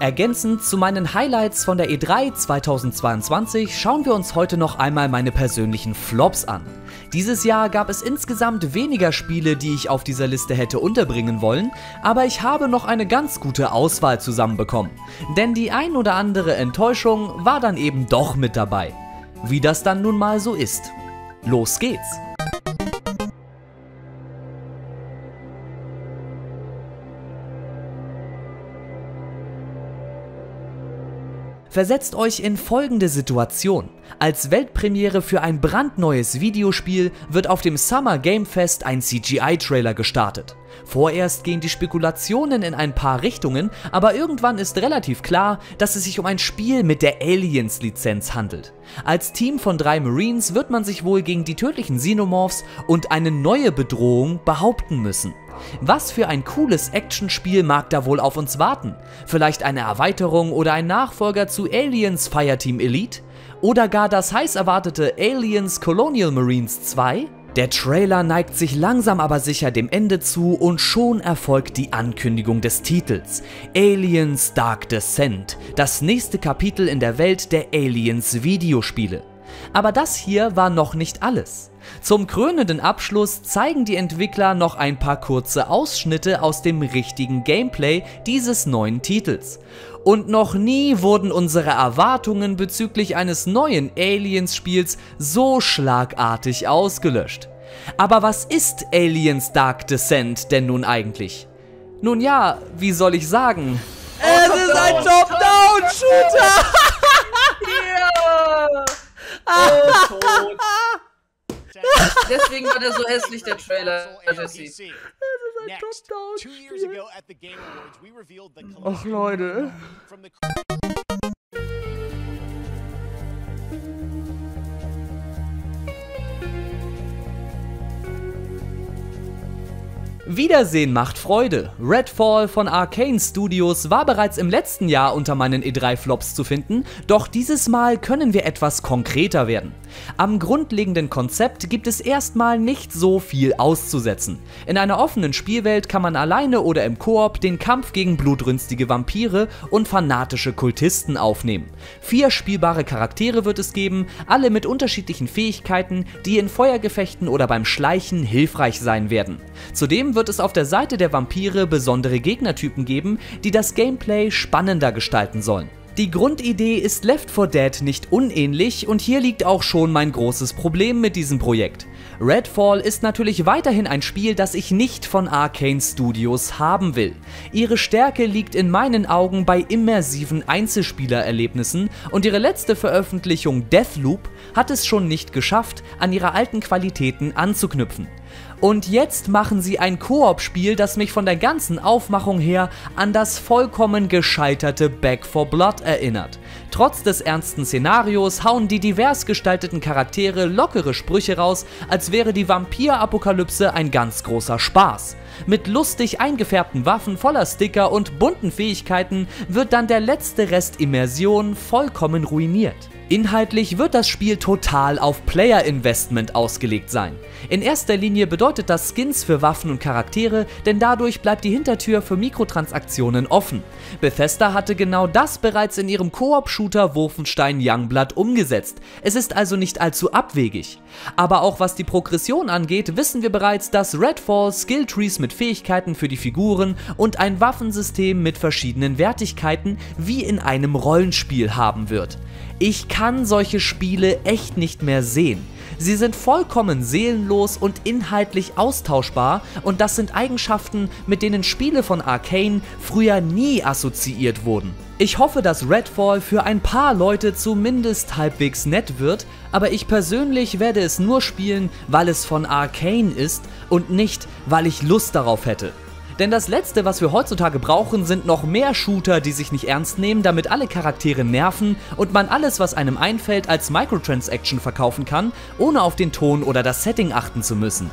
Ergänzend zu meinen Highlights von der E3 2022 schauen wir uns heute noch einmal meine persönlichen Flops an. Dieses Jahr gab es insgesamt weniger Spiele, die ich auf dieser Liste hätte unterbringen wollen, aber ich habe noch eine ganz gute Auswahl zusammenbekommen. Denn die ein oder andere Enttäuschung war dann eben doch mit dabei. Wie das dann nun mal so ist. Los geht's! Versetzt euch in folgende Situation. Als Weltpremiere für ein brandneues Videospiel wird auf dem Summer Game Fest ein CGI-Trailer gestartet. Vorerst gehen die Spekulationen in ein paar Richtungen, aber irgendwann ist relativ klar, dass es sich um ein Spiel mit der Aliens-Lizenz handelt. Als Team von 3 Marines wird man sich wohl gegen die tödlichen Xenomorphs und eine neue Bedrohung behaupten müssen. Was für ein cooles Actionspiel mag da wohl auf uns warten? Vielleicht eine Erweiterung oder ein Nachfolger zu Aliens Fireteam Elite? Oder gar das heiß erwartete Aliens Colonial Marines 2? Der Trailer neigt sich langsam aber sicher dem Ende zu und schon erfolgt die Ankündigung des Titels. Aliens Dark Descent, das nächste Kapitel in der Welt der Aliens Videospiele. Aber das hier war noch nicht alles. Zum krönenden Abschluss zeigen die Entwickler noch ein paar kurze Ausschnitte aus dem richtigen Gameplay dieses neuen Titels. Und noch nie wurden unsere Erwartungen bezüglich eines neuen Aliens-Spiels so schlagartig ausgelöscht. Aber was ist Aliens Dark Descent denn nun eigentlich? Nun ja, wie soll ich sagen? Es ist ein Top-Down-Shooter! Ja! Oh, tot. Deswegen war der so hässlich, der Trailer, Jesse. Ach Leute. Wiedersehen macht Freude. Redfall von Arcane Studios war bereits im letzten Jahr unter meinen E3-Flops zu finden, doch dieses Mal können wir etwas konkreter werden. Am grundlegenden Konzept gibt es erstmal nicht so viel auszusetzen. In einer offenen Spielwelt kann man alleine oder im Koop den Kampf gegen blutrünstige Vampire und fanatische Kultisten aufnehmen. 4 spielbare Charaktere wird es geben, alle mit unterschiedlichen Fähigkeiten, die in Feuergefechten oder beim Schleichen hilfreich sein werden. Zudem wird es auf der Seite der Vampire besondere Gegnertypen geben, die das Gameplay spannender gestalten sollen. Die Grundidee ist Left 4 Dead nicht unähnlich und hier liegt auch schon mein großes Problem mit diesem Projekt. Redfall ist natürlich weiterhin ein Spiel, das ich nicht von Arcane Studios haben will. Ihre Stärke liegt in meinen Augen bei immersiven Einzelspielererlebnissen und ihre letzte Veröffentlichung Deathloop hat es schon nicht geschafft, an ihre alten Qualitäten anzuknüpfen. Und jetzt machen sie ein Koop-Spiel, das mich von der ganzen Aufmachung her an das vollkommen gescheiterte Back 4 Blood erinnert. Trotz des ernsten Szenarios hauen die divers gestalteten Charaktere lockere Sprüche raus, als wäre die Vampir-Apokalypse ein ganz großer Spaß. Mit lustig eingefärbten Waffen voller Sticker und bunten Fähigkeiten wird dann der letzte Rest Immersion vollkommen ruiniert. Inhaltlich wird das Spiel total auf Player-Investment ausgelegt sein. In erster Linie bedeutet das Skins für Waffen und Charaktere, denn dadurch bleibt die Hintertür für Mikrotransaktionen offen. Bethesda hatte genau das bereits in ihrem Koop-Shooter Wolfenstein Youngblood umgesetzt. Es ist also nicht allzu abwegig. Aber auch was die Progression angeht, wissen wir bereits, dass Redfall Skilltrees mit Fähigkeiten für die Figuren und ein Waffensystem mit verschiedenen Wertigkeiten wie in einem Rollenspiel haben wird. Ich kann solche Spiele echt nicht mehr sehen. Sie sind vollkommen seelenlos und inhaltlich austauschbar und das sind Eigenschaften, mit denen Spiele von Arcane früher nie assoziiert wurden. Ich hoffe, dass Redfall für ein paar Leute zumindest halbwegs nett wird, aber ich persönlich werde es nur spielen, weil es von Arcane ist und nicht, weil ich Lust darauf hätte. Denn das Letzte, was wir heutzutage brauchen, sind noch mehr Shooter, die sich nicht ernst nehmen, damit alle Charaktere nerven und man alles, was einem einfällt, als Microtransaction verkaufen kann, ohne auf den Ton oder das Setting achten zu müssen.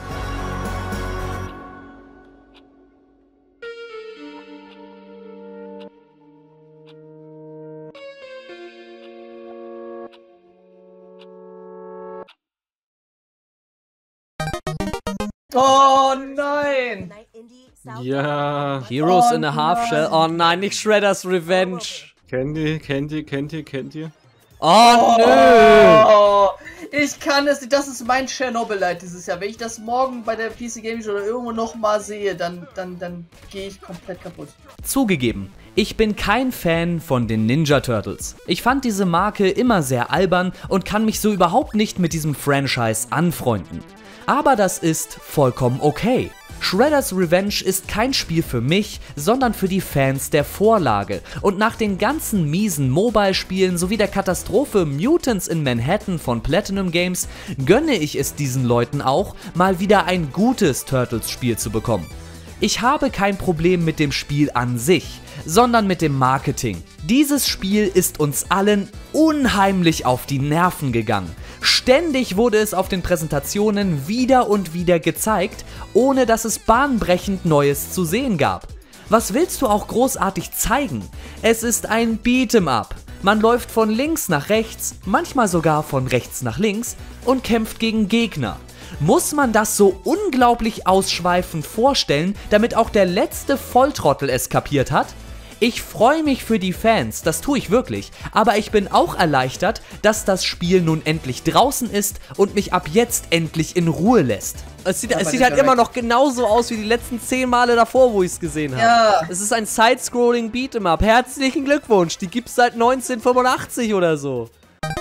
Oh nein! Ja. Heroes in a Half Shell. Oh nein, nicht Shredder's Revenge. Kennt ihr? Oh, nö. Oh, ich kann es nicht. Das ist mein Chernobyl-Light dieses Jahr. Wenn ich das morgen bei der PC Gaming Show oder irgendwo nochmal sehe, dann gehe ich komplett kaputt. Zugegeben, ich bin kein Fan von den Ninja Turtles. Ich fand diese Marke immer sehr albern und kann mich so überhaupt nicht mit diesem Franchise anfreunden. Aber das ist vollkommen okay. Shredder's Revenge ist kein Spiel für mich, sondern für die Fans der Vorlage. Und nach den ganzen miesen Mobile-Spielen sowie der Katastrophe Mutants in Manhattan von Platinum Games gönne ich es diesen Leuten auch, mal wieder ein gutes Turtles-Spiel zu bekommen. Ich habe kein Problem mit dem Spiel an sich, sondern mit dem Marketing. Dieses Spiel ist uns allen unheimlich auf die Nerven gegangen. Ständig wurde es auf den Präsentationen wieder und wieder gezeigt, ohne dass es bahnbrechend Neues zu sehen gab. Was willst du auch großartig zeigen? Es ist ein Beat'em-up. Man läuft von links nach rechts, manchmal sogar von rechts nach links und kämpft gegen Gegner. Muss man das so unglaublich ausschweifend vorstellen, damit auch der letzte Volltrottel es kapiert hat? Ich freue mich für die Fans, das tue ich wirklich, aber ich bin auch erleichtert, dass das Spiel nun endlich draußen ist und mich ab jetzt endlich in Ruhe lässt. Es sieht halt immer noch genauso aus wie die letzten 10 Male davor, wo ich es gesehen habe. Ja. Es ist ein Side-Scrolling Beat'em-up. Herzlichen Glückwunsch, die gibt's seit 1985 oder so.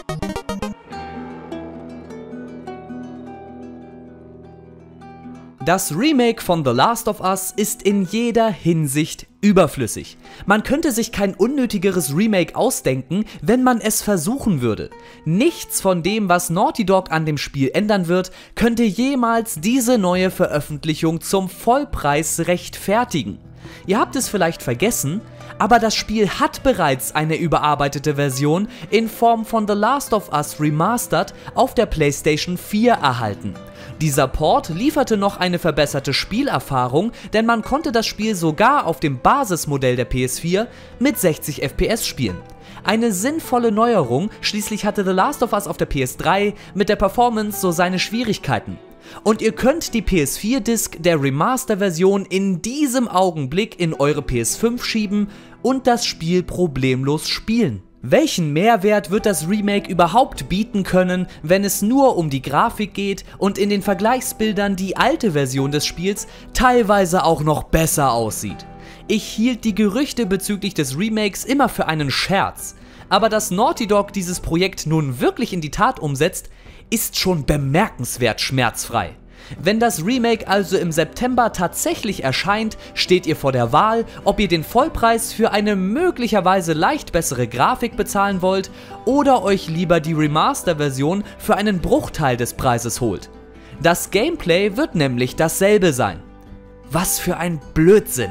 Das Remake von The Last of Us ist in jeder Hinsicht überflüssig. Man könnte sich kein unnötigeres Remake ausdenken, wenn man es versuchen würde. Nichts von dem, was Naughty Dog an dem Spiel ändern wird, könnte jemals diese neue Veröffentlichung zum Vollpreis rechtfertigen. Ihr habt es vielleicht vergessen, aber das Spiel hat bereits eine überarbeitete Version in Form von The Last of Us Remastered auf der PlayStation 4 erhalten. Dieser Port lieferte noch eine verbesserte Spielerfahrung, denn man konnte das Spiel sogar auf dem Basismodell der PS4 mit 60 FPS spielen. Eine sinnvolle Neuerung, schließlich hatte The Last of Us auf der PS3 mit der Performance so seine Schwierigkeiten. Und ihr könnt die PS4-Disc der Remaster-Version in diesem Augenblick in eure PS5 schieben und das Spiel problemlos spielen. Welchen Mehrwert wird das Remake überhaupt bieten können, wenn es nur um die Grafik geht und in den Vergleichsbildern die alte Version des Spiels teilweise auch noch besser aussieht? Ich hielt die Gerüchte bezüglich des Remakes immer für einen Scherz, aber dass Naughty Dog dieses Projekt nun wirklich in die Tat umsetzt, ist schon bemerkenswert schmerzfrei. Wenn das Remake also im September tatsächlich erscheint, steht ihr vor der Wahl, ob ihr den Vollpreis für eine möglicherweise leicht bessere Grafik bezahlen wollt oder euch lieber die Remaster-Version für einen Bruchteil des Preises holt. Das Gameplay wird nämlich dasselbe sein. Was für ein Blödsinn!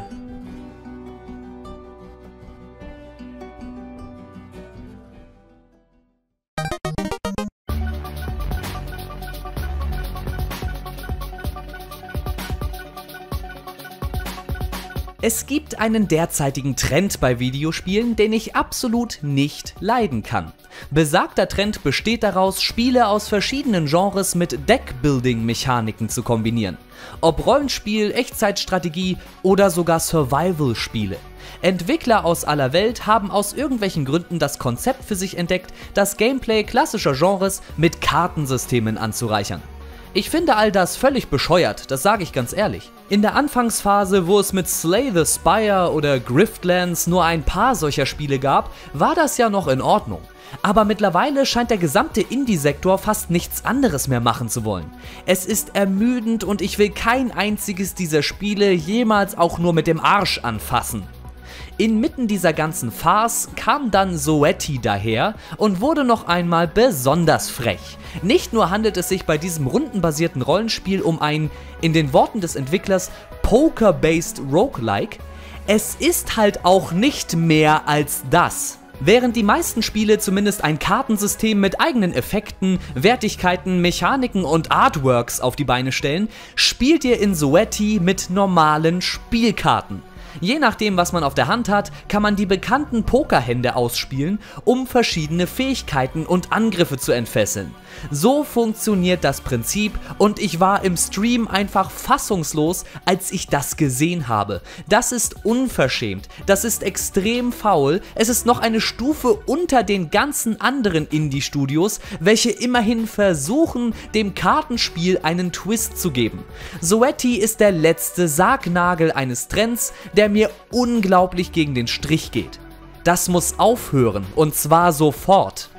Es gibt einen derzeitigen Trend bei Videospielen, den ich absolut nicht leiden kann. Besagter Trend besteht daraus, Spiele aus verschiedenen Genres mit Deckbuilding-Mechaniken zu kombinieren. Ob Rollenspiel, Echtzeitstrategie oder sogar Survival-Spiele. Entwickler aus aller Welt haben aus irgendwelchen Gründen das Konzept für sich entdeckt, das Gameplay klassischer Genres mit Kartensystemen anzureichern. Ich finde all das völlig bescheuert, das sage ich ganz ehrlich. In der Anfangsphase, wo es mit Slay the Spire oder Griftlands nur ein paar solcher Spiele gab, war das ja noch in Ordnung. Aber mittlerweile scheint der gesamte Indie-Sektor fast nichts anderes mehr machen zu wollen. Es ist ermüdend und ich will kein einziges dieser Spiele jemals auch nur mit dem Arsch anfassen. Inmitten dieser ganzen Farce kam dann Zoetti daher und wurde noch einmal besonders frech. Nicht nur handelt es sich bei diesem rundenbasierten Rollenspiel um ein, in den Worten des Entwicklers, Poker-based Roguelike, es ist halt auch nicht mehr als das. Während die meisten Spiele zumindest ein Kartensystem mit eigenen Effekten, Wertigkeiten, Mechaniken und Artworks auf die Beine stellen, spielt ihr in Zoetti mit normalen Spielkarten. Je nachdem, was man auf der Hand hat, kann man die bekannten Pokerhände ausspielen, um verschiedene Fähigkeiten und Angriffe zu entfesseln. So funktioniert das Prinzip und ich war im Stream einfach fassungslos, als ich das gesehen habe. Das ist unverschämt, das ist extrem faul, es ist noch eine Stufe unter den ganzen anderen Indie-Studios, welche immerhin versuchen, dem Kartenspiel einen Twist zu geben. Zoetti ist der letzte Sargnagel eines Trends, der mir unglaublich gegen den Strich geht. Das muss aufhören und zwar sofort.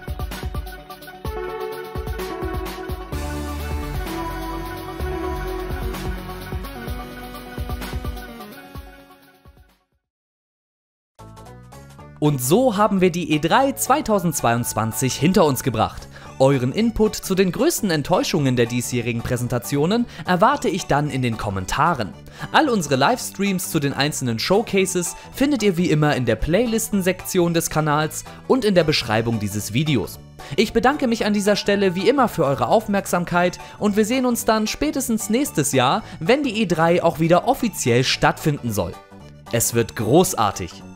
Und so haben wir die E3 2022 hinter uns gebracht. Euren Input zu den größten Enttäuschungen der diesjährigen Präsentationen erwarte ich dann in den Kommentaren. All unsere Livestreams zu den einzelnen Showcases findet ihr wie immer in der Playlisten-Sektion des Kanals und in der Beschreibung dieses Videos. Ich bedanke mich an dieser Stelle wie immer für eure Aufmerksamkeit und wir sehen uns dann spätestens nächstes Jahr, wenn die E3 auch wieder offiziell stattfinden soll. Es wird großartig.